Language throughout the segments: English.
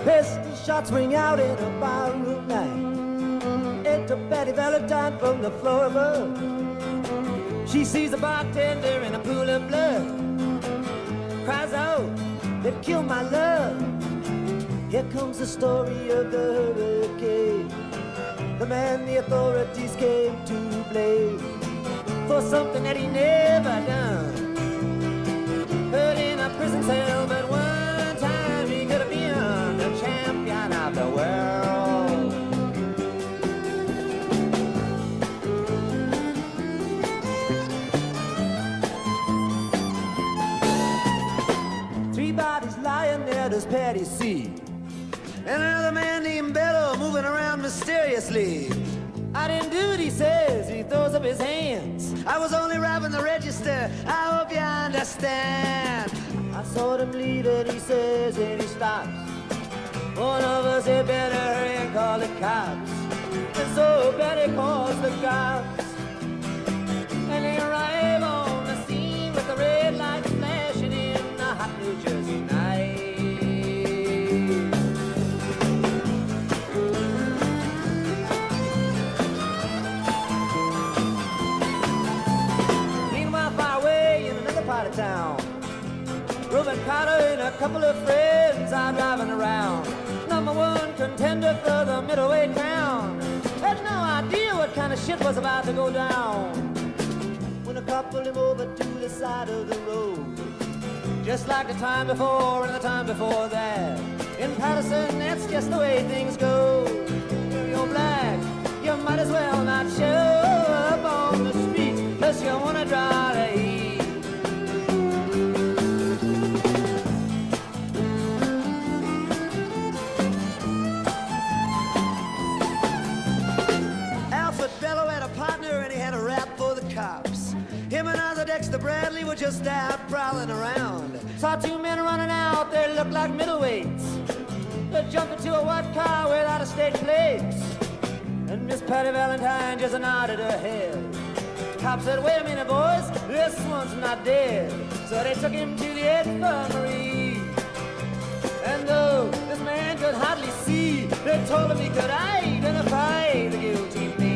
Pistol shots ring out in a barroom night. Enter Betty Valentine from the floor above. She sees a bartender in a pool of blood. Cries out, they've killed my love. Here comes the story of the hurricane. The man the authorities came to blame for something that he never done. Put in a prison cell, but one time he could have been the champion of the world. Three bodies lying there, does Patty see? And another man named Bello moving around mysteriously. I didn't do it, he says. He throws up his hands. I was only robbing the register. I hope you understand. I saw him leave and he says, and he stops. One of us had better hurry and call the cops. And so Betty calls the cops. And they arrive on the scene with the red lights flashing in the hot New Jersey night. Part of town, Reuben Carter and a couple of friends are driving around. Number one contender for the middleweight crown. Had no idea what kind of shit was about to go down when a cop pulled him over to the side of the road. Just like the time before and the time before that. In Patterson, that's just the way things go. If you're black, you might as well not show up on the street unless you want to draw the heat. Bello had a partner and he had a rap for the cops. Him and Arthur Dexter Bradley were just out prowling around. Saw two men running out, they looked like middleweights. They jumped into a white car without a state plates. And Miss Patty Valentine just nodded her head. Cop said, wait a minute boys, this one's not dead. So they took him to the infirmary. And though this man could hardly see, they told him he could identify the guilty man.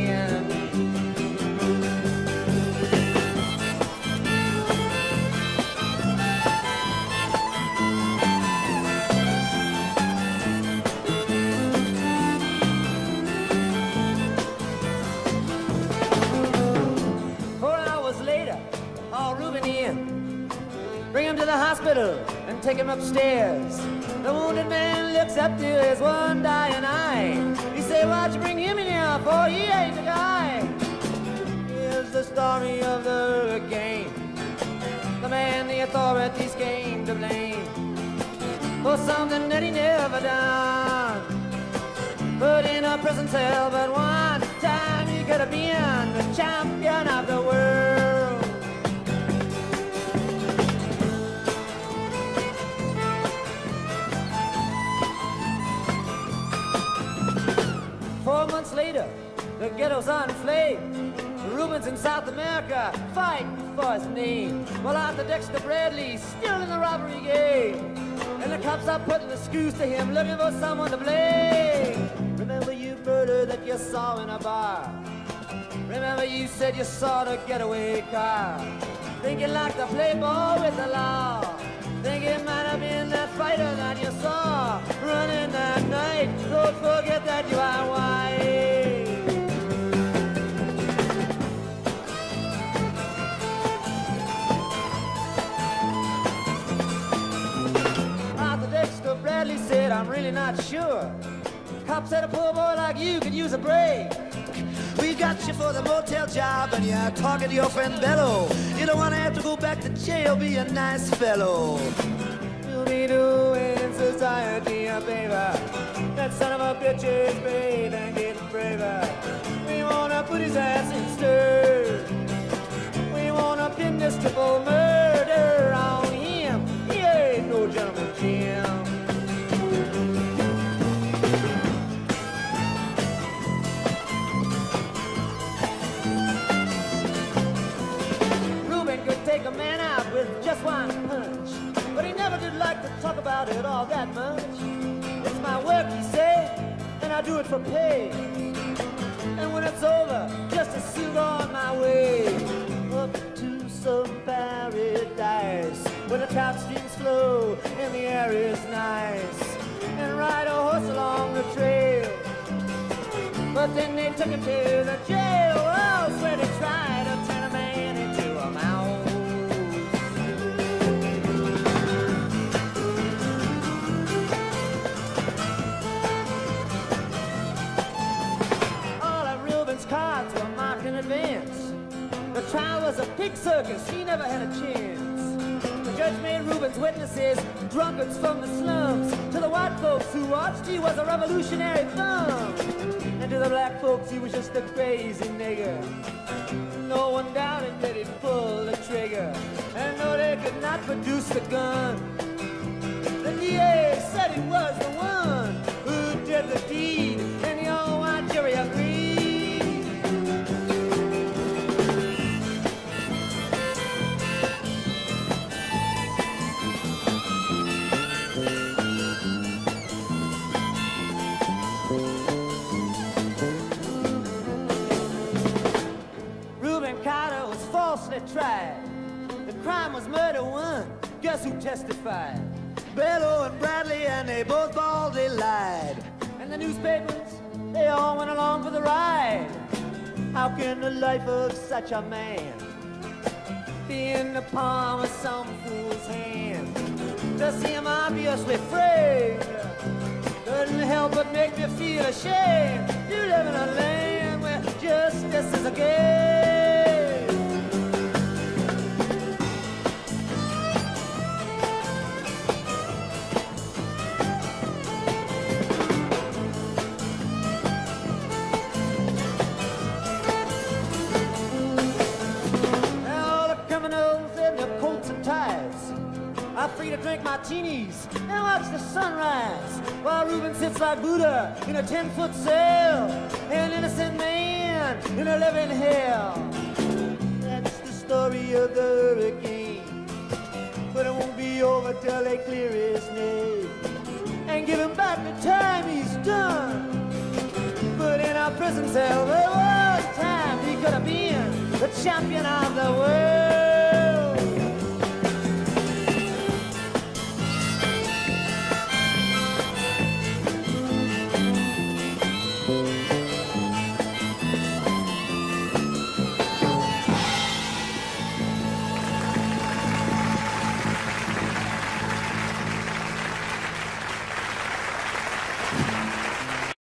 Bring him to the hospital and take him upstairs. The wounded man looks up to his one dying eye. He say, why'd you bring him in here for? He ain't the guy. Here's the story of the hurricane. The man the authorities came to blame for something that he never done. Put in a prison cell, but one time he could have been the champion of the world. 4 months later, the ghetto's on flame. The Reubens in South America fighting for his name. Well, Arthur Dexter Bradley's still in the robbery game. And the cops are putting the screws to him, looking for someone to blame. Remember you murder that you saw in a bar. Remember you said you saw the getaway car. Think you like to play ball with the law. Think it might have been that fighter that you saw running that night. Don't forget that you are white. Arthur Dexter Bradley said, I'm really not sure. Cop said a poor boy like you could use a break. We got you for the motel job and you're talking to your friend Bello. You don't want to have to go back to jail, be a nice fellow. You'll be doing society a favor. That son of a bitch is paid and getting braver. We want to put his ass in stir. We want to pin this triple murder on him. He ain't no gentleman, Jim. Take a man out with just one punch, but he never did like to talk about it all that much. It's my work, he said, and I do it for pay. And when it's over, just to suit on my way up to some paradise where the trout streams flow and the air is nice, and ride a horse along the trail. But then they took him to the jail. Oh, where they tried to turn a man into a mouse. All of Reuben's cards were marked in advance. The trial was a pig circus, he never had a chance. The judge made Reuben's witnesses drunkards from the slums. To the white folks who watched, he was a revolutionary thumb. And to the black folks, he was just a crazy nigger. No one doubted that he'd pull the trigger. And no, they could not produce the gun. The DA said he was the one who did the deed, and the old white jury agreed. Tried. The crime was murder one. Guess who testified? Bellow and Bradley, and they both baldly lied. And the newspapers, they all went along for the ride. How can the life of such a man be in the palm of some fool's hand? To see him obviously framed couldn't help but make me feel ashamed. You live in a land where justice is a game. I'm free to drink martinis and watch the sunrise, while Reuben sits like Buddha in a 10-foot cell, an innocent man in a living hell. That's the story of the hurricane, but it won't be over till they clear his name and give him back the time he's done. But in our prison cell, there was time he could have been the champion of the world.